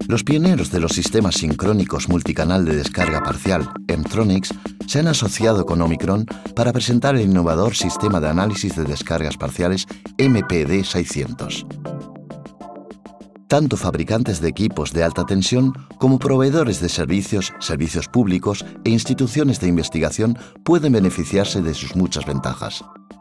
Los pioneros de los sistemas sincrónicos multicanal de descarga parcial, M-Tronics, se han asociado con Omicron para presentar el innovador sistema de análisis de descargas parciales MPD600. Tanto fabricantes de equipos de alta tensión como proveedores de servicios, servicios públicos e instituciones de investigación pueden beneficiarse de sus muchas ventajas.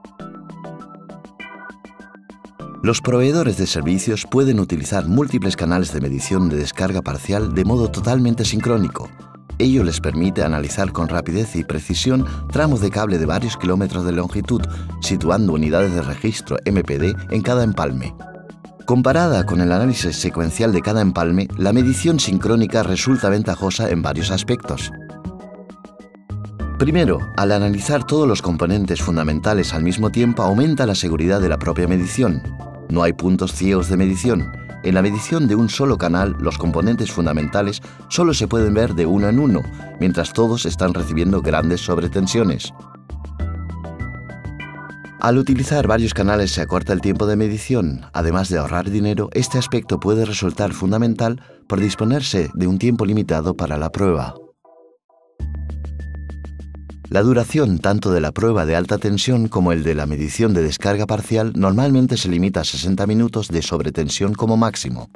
Los proveedores de servicios pueden utilizar múltiples canales de medición de descarga parcial de modo totalmente sincrónico. Ello les permite analizar con rapidez y precisión tramos de cable de varios kilómetros de longitud, situando unidades de registro MPD en cada empalme. Comparada con el análisis secuencial de cada empalme, la medición sincrónica resulta ventajosa en varios aspectos. Primero, al analizar todos los componentes fundamentales al mismo tiempo aumenta la seguridad de la propia medición. No hay puntos ciegos de medición. En la medición de un solo canal, los componentes fundamentales solo se pueden ver de uno en uno, mientras todos están recibiendo grandes sobretensiones. Al utilizar varios canales se acorta el tiempo de medición. Además de ahorrar dinero, este aspecto puede resultar fundamental por disponerse de un tiempo limitado para la prueba. La duración tanto de la prueba de alta tensión como el de la medición de descarga parcial normalmente se limita a 60 minutos de sobretensión como máximo.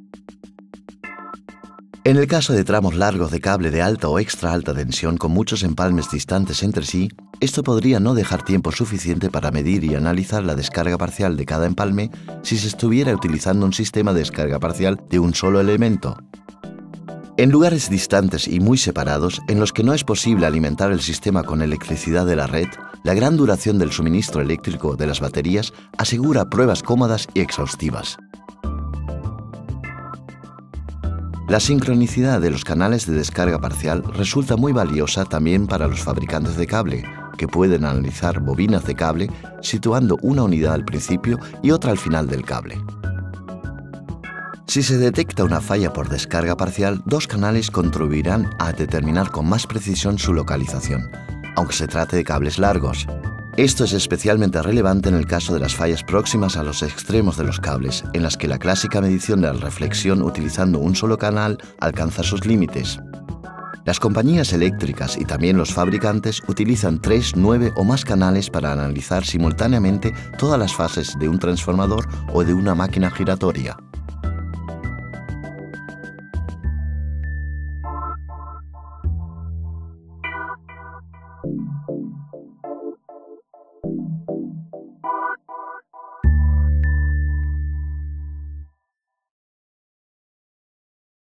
En el caso de tramos largos de cable de alta o extra alta tensión con muchos empalmes distantes entre sí, esto podría no dejar tiempo suficiente para medir y analizar la descarga parcial de cada empalme si se estuviera utilizando un sistema de descarga parcial de un solo elemento. En lugares distantes y muy separados, en los que no es posible alimentar el sistema con electricidad de la red, la gran duración del suministro eléctrico de las baterías asegura pruebas cómodas y exhaustivas. La sincronicidad de los canales de descarga parcial resulta muy valiosa también para los fabricantes de cable, que pueden analizar bobinas de cable situando una unidad al principio y otra al final del cable. Si se detecta una falla por descarga parcial, dos canales contribuirán a determinar con más precisión su localización, aunque se trate de cables largos. Esto es especialmente relevante en el caso de las fallas próximas a los extremos de los cables, en las que la clásica medición de la reflexión utilizando un solo canal alcanza sus límites. Las compañías eléctricas y también los fabricantes utilizan 3, 9 o más canales para analizar simultáneamente todas las fases de un transformador o de una máquina giratoria.